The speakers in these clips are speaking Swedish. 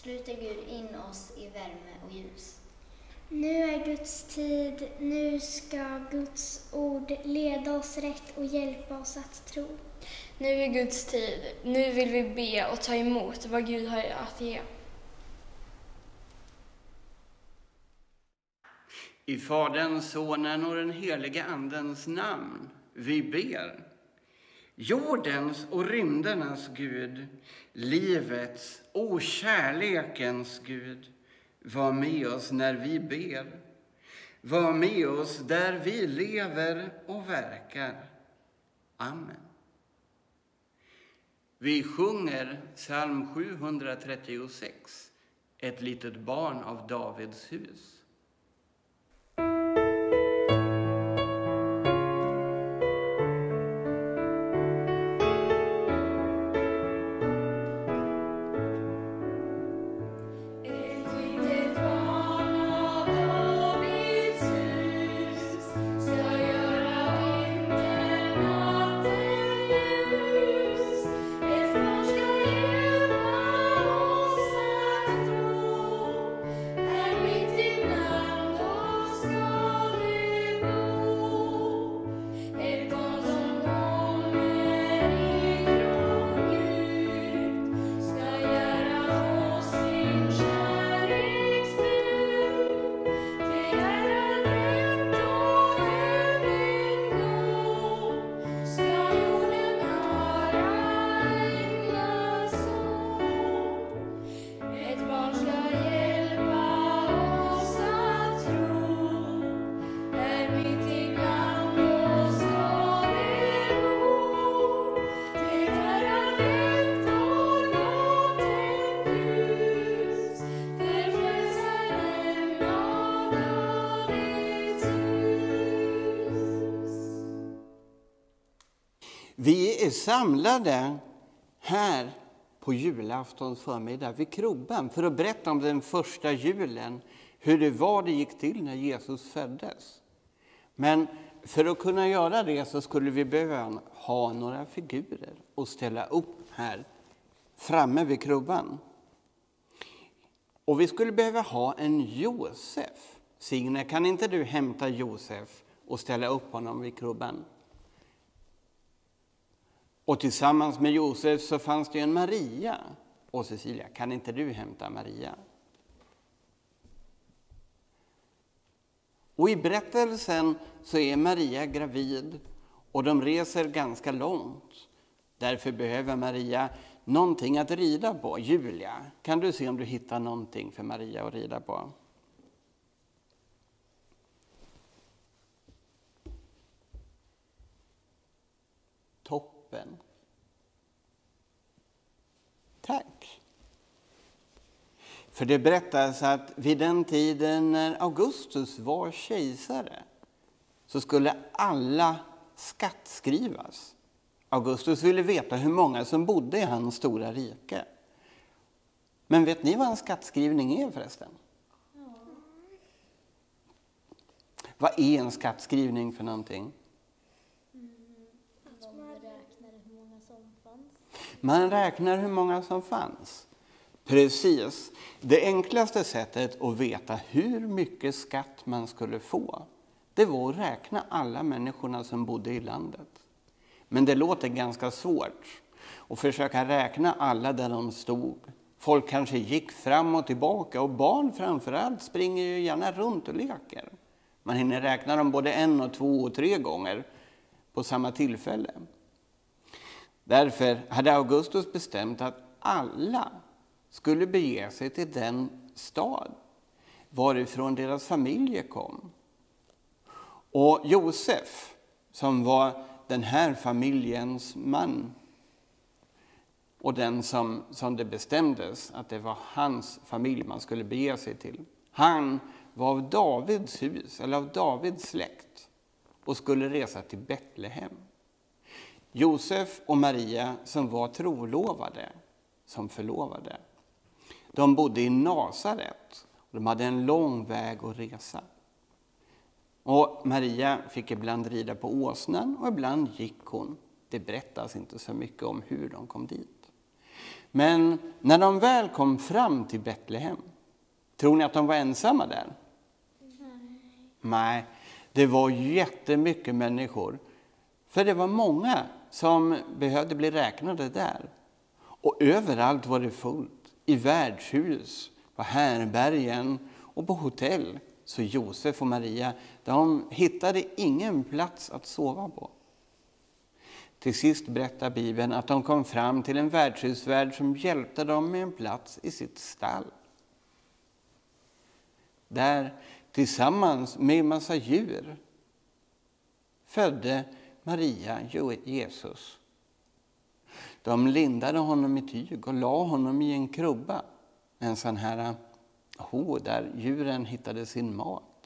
sluter Gud in oss i värme och ljus. Nu är Guds tid, nu ska Guds ord leda oss rätt och hjälpa oss att tro. Nu är Guds tid, nu vill vi be och ta emot vad Gud har att ge. I Faderns, Sonen och den helige Andens namn vi ber. Jordens och rymdernas Gud, livets och kärlekens Gud, var med oss när vi ber. Var med oss där vi lever och verkar. Amen. Vi sjunger psalm 736, ett litet barn av Davids hus. Vi är samlade här på julaftons förmiddag vid krubban för att berätta om den första julen, hur det gick till när Jesus föddes. Men för att kunna göra det så skulle vi behöva ha några figurer och ställa upp här framme vid krubban. Och vi skulle behöva ha en Josef. Signe, kan inte du hämta Josef och ställa upp honom vid krubban? Och tillsammans med Josef så fanns det en Maria. Och Cecilia, kan inte du hämta Maria? Och i berättelsen så är Maria gravid och de reser ganska långt. Därför behöver Maria någonting att rida på. Julia, kan du se om du hittar någonting för Maria att rida på? Toppen. Tack. För det berättas att vid den tiden när Augustus var kejsare så skulle alla skattskrivas. Augustus ville veta hur många som bodde i hans stora rike. Men vet ni vad en skattskrivning är förresten? Ja. Vad är en skattskrivning för någonting? Man räknar hur många som fanns. Precis. Det enklaste sättet att veta hur mycket skatt man skulle få, det var att räkna alla människorna som bodde i landet. Men det låter ganska svårt att försöka räkna alla där de stod. Folk kanske gick fram och tillbaka och barn framförallt springer ju gärna runt och leker. Man hinner räkna dem både 1, 2 och 3 gånger på samma tillfälle. Därför hade Augustus bestämt att alla skulle bege sig till den stad varifrån deras familjer kom. Och Josef, som var den här familjens man och den som det bestämdes att det var hans familj man skulle bege sig till. Han var av Davids hus eller av Davids släkt och skulle resa till Betlehem. Josef och Maria som var trolovade, som förlovade. De bodde i Nasaret och de hade en lång väg att resa. Och Maria fick ibland rida på åsnan och ibland gick hon. Det berättas inte så mycket om hur de kom dit. Men när de väl kom fram till Betlehem, tror ni att de var ensamma där? Nej, det var jättemycket människor. För det var många som behövde bli räknade där. Och överallt var det fullt. I värdshus, på härbergen och på hotell. Så Josef och Maria, de hittade ingen plats att sova på. Till sist berättar Bibeln att de kom fram till en värdshusvärd som hjälpte dem med en plats i sitt stall. Där, tillsammans med en massa djur, födde Maria Jesus. De lindade honom i tyg och la honom i en krubba. En sån här där djuren hittade sin mat.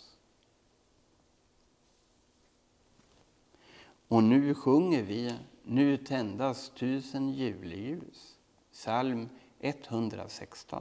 Och nu sjunger vi, nu tändas 1000 juleljus. Psalm 116.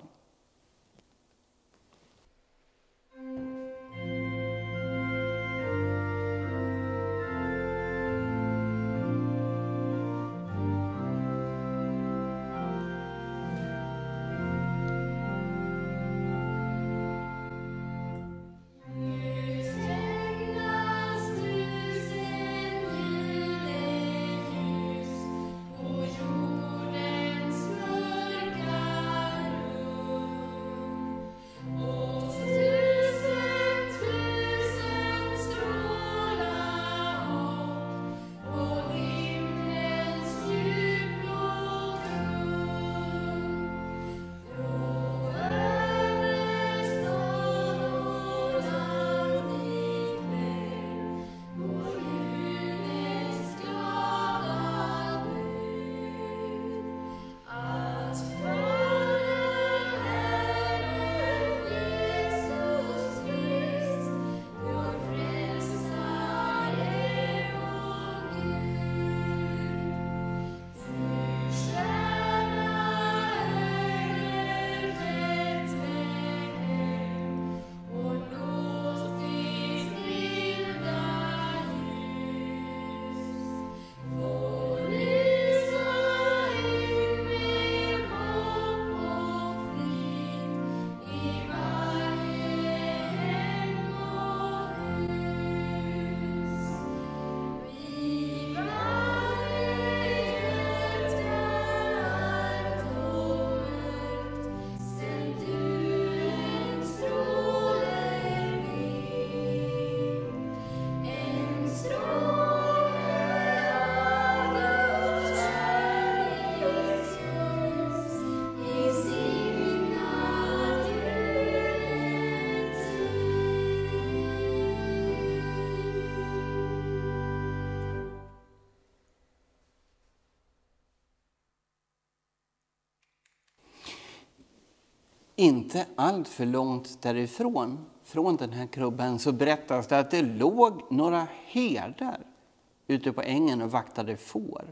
Inte allt för långt därifrån, från den här krubban, så berättas det att det låg några herdar ute på ängen och vaktade får.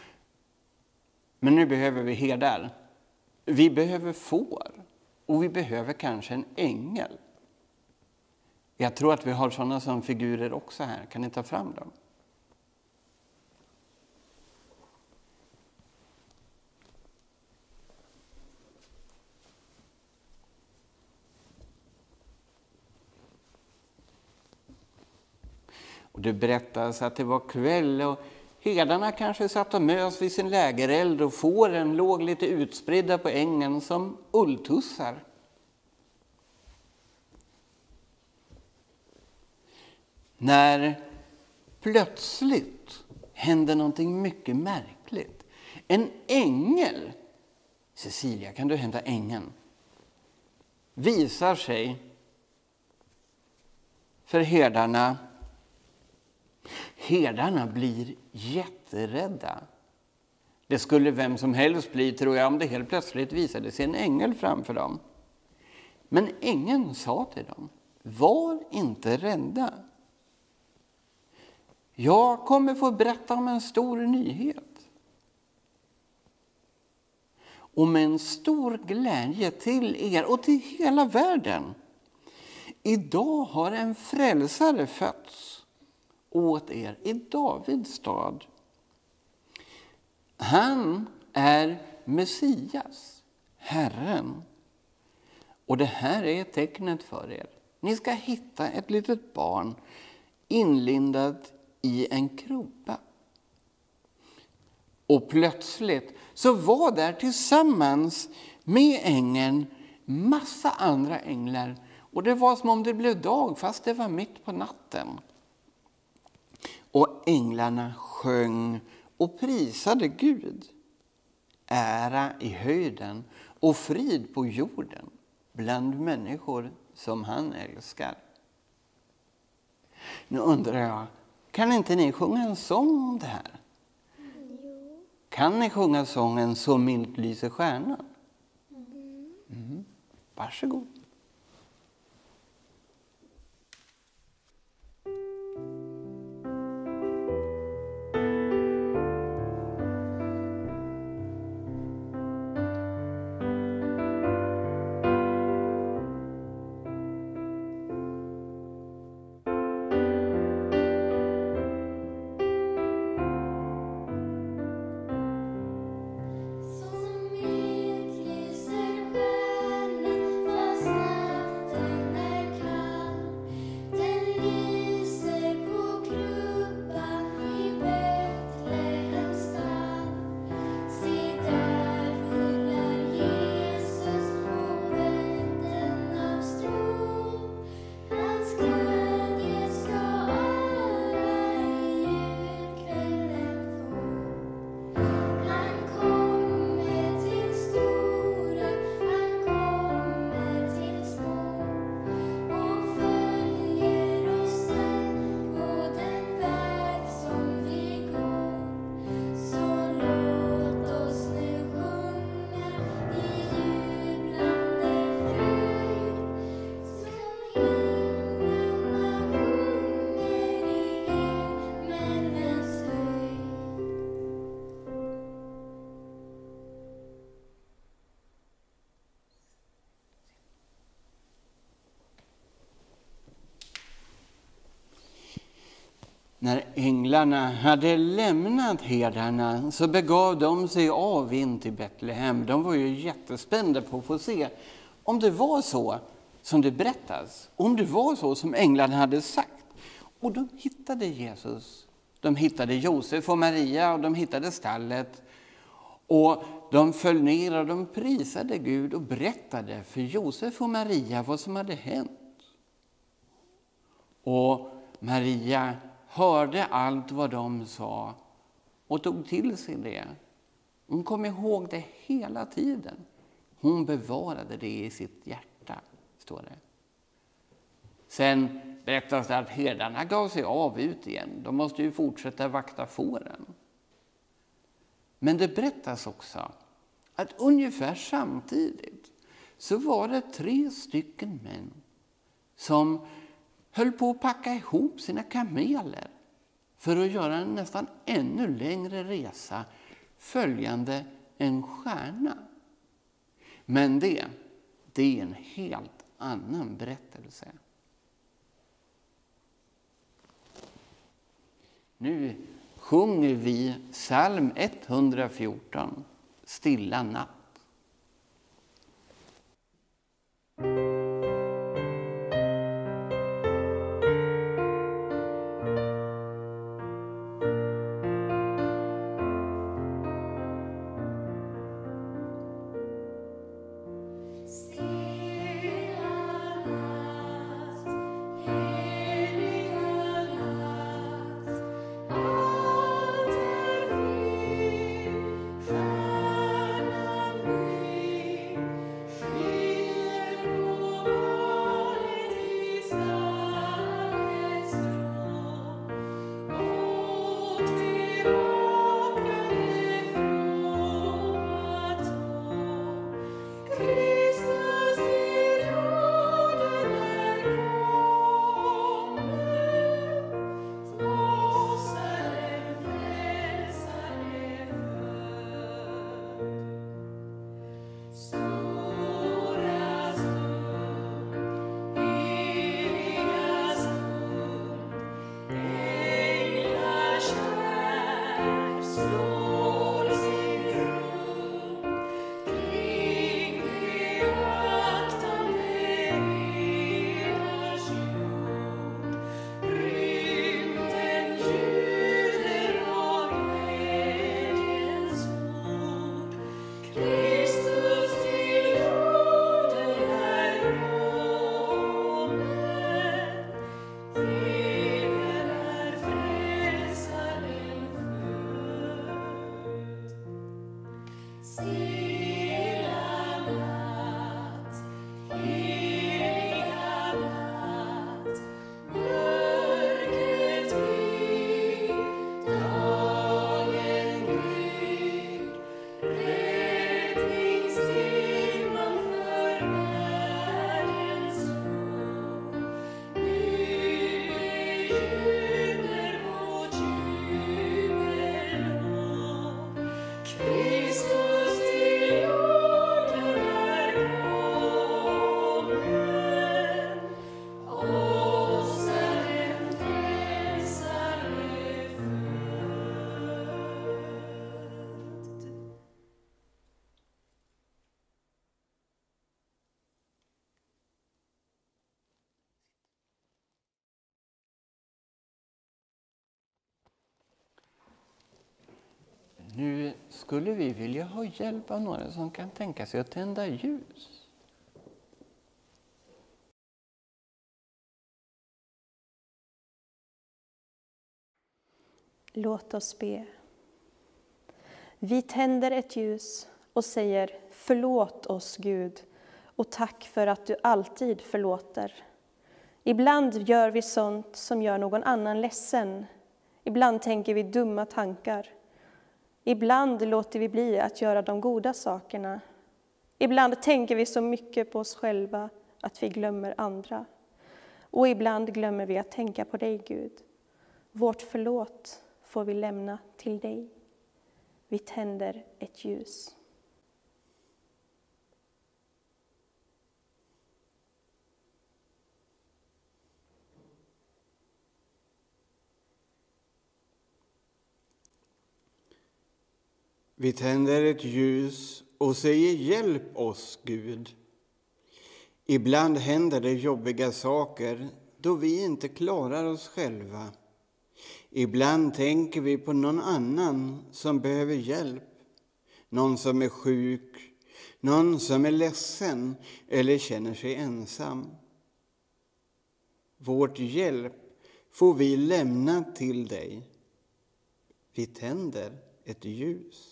Men nu behöver vi herdar. Vi behöver får. Och vi behöver kanske en ängel. Jag tror att vi har sådana som figurer också här. Kan ni ta fram dem? Och det berättas att det var kväll och herdarna kanske satt och mös vid sin lägereld och fåren låg lite utspridda på ängen som ulltussar. När plötsligt hände någonting mycket märkligt. En ängel, Cecilia, kan du hämta ängeln? Visar sig för herdarna. Herdarna blir jätterädda. Det skulle vem som helst bli, tror jag, om det helt plötsligt visade sig en ängel framför dem. Men ängeln sa till dem: var inte rädda. Jag kommer få berätta om en stor nyhet. Och med en stor glädje till er och till hela världen. Idag har en frälsare fötts åt er i Davids stad. Han är Messias, Herren. Och det här är tecknet för er. Ni ska hitta ett litet barn inlindat i en krubba. Och plötsligt så var där tillsammans med ängeln massa andra änglar. Och det var som om det blev dag fast det var mitt på natten. Och änglarna sjöng och prisade Gud. Ära i höjden och frid på jorden bland människor som han älskar. Nu undrar jag, kan inte ni sjunga en sång om det här? Jo. Kan ni sjunga sången Så milt lyser stjärnan? Varsågod. När änglarna hade lämnat herdarna så begav de sig av in till Betlehem. De var ju jättespända på att få se om det var så som det berättas. Om det var så som änglarna hade sagt. Och de hittade Jesus. De hittade Josef och Maria och de hittade stallet. Och de föll ner och de prisade Gud och berättade för Josef och Maria vad som hade hänt. Och Maria hörde allt vad de sa och tog till sig det. Hon kom ihåg det hela tiden. Hon bevarade det i sitt hjärta, står det. Sen berättas det att herdarna gav sig av ut igen. De måste ju fortsätta vakta fåren. Men det berättas också att ungefär samtidigt så var det 3 stycken män som höll på att packa ihop sina kameler för att göra en nästan ännu längre resa följande en stjärna. Men det är en helt annan berättelse. Nu sjunger vi psalm 114, Stilla natt. Stjärnan Nu skulle vi vilja ha hjälp av några som kan tänka sig att tända ljus. Låt oss be. Vi tänder ett ljus och säger förlåt oss Gud och tack för att du alltid förlåter. Ibland gör vi sånt som gör någon annan ledsen. Ibland tänker vi dumma tankar. Ibland låter vi bli att göra de goda sakerna. Ibland tänker vi så mycket på oss själva att vi glömmer andra. Och ibland glömmer vi att tänka på dig Gud. Vårt förlåt får vi lämna till dig. Vi tänder ett ljus. Vi tänder ett ljus och säger hjälp oss Gud. Ibland händer det jobbiga saker då vi inte klarar oss själva. Ibland tänker vi på någon annan som behöver hjälp. Någon som är sjuk, någon som är ledsen eller känner sig ensam. Vårt hjälp får vi lämna till dig. Vi tänder ett ljus.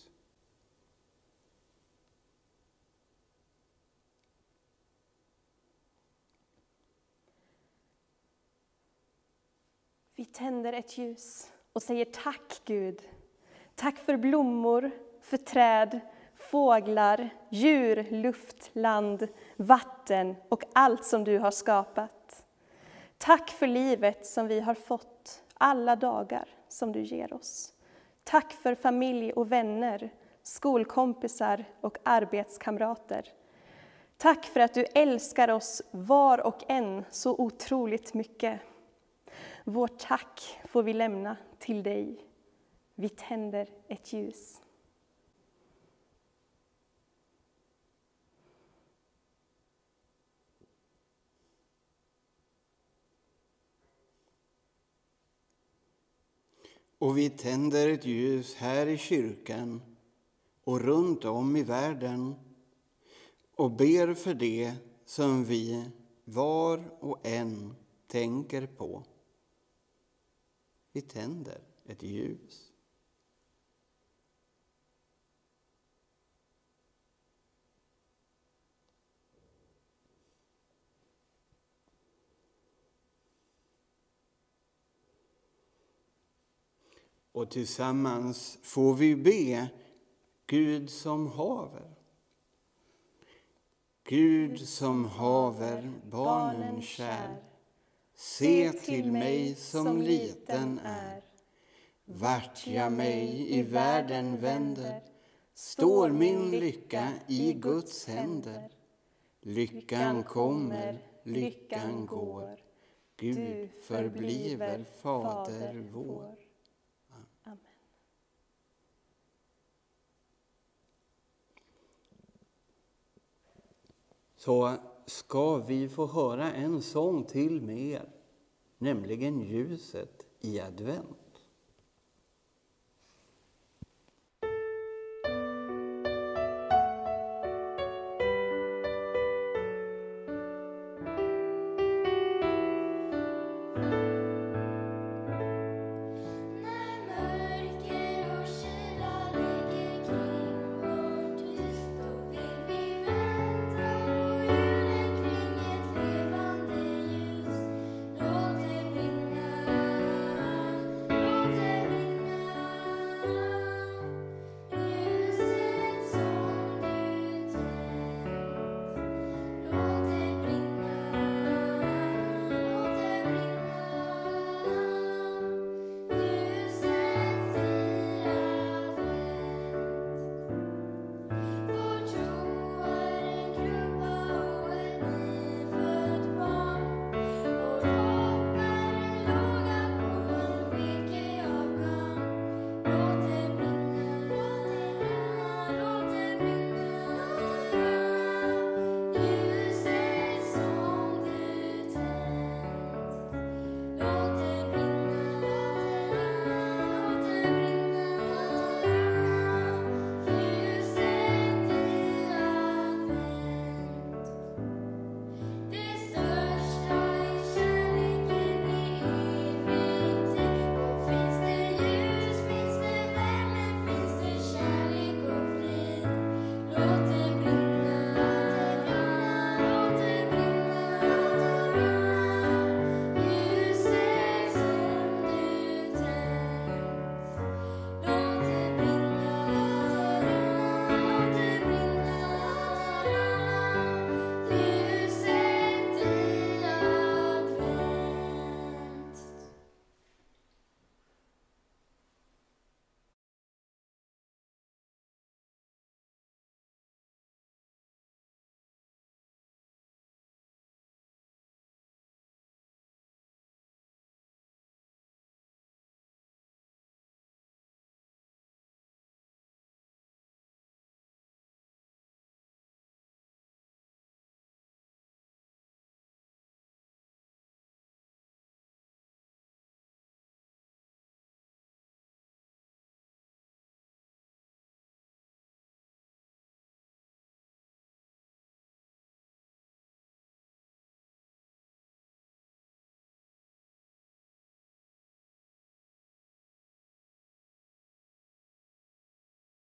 Vi tänder ett ljus och säger tack Gud. Tack för blommor, för träd, fåglar, djur, luft, land, vatten och allt som du har skapat. Tack för livet som vi har fått, alla dagar som du ger oss. Tack för familj och vänner, skolkompisar och arbetskamrater. Tack för att du älskar oss var och en så otroligt mycket. Vårt tack får vi lämna till dig. Vi tänder ett ljus. Och vi tänder ett ljus här i kyrkan och runt om i världen och ber för det som vi var och en tänker på. Vi tänder ett ljus. Och tillsammans får vi be Gud som haver. Gud som haver barnen kär. Se till mig som liten är. Vart jag mig i världen vänder, står min lycka i Guds händer. Lyckan kommer, lyckan går. Gud förbliver Fader vår. Amen. Så ska vi få höra en sång till med er, nämligen ljuset i advent.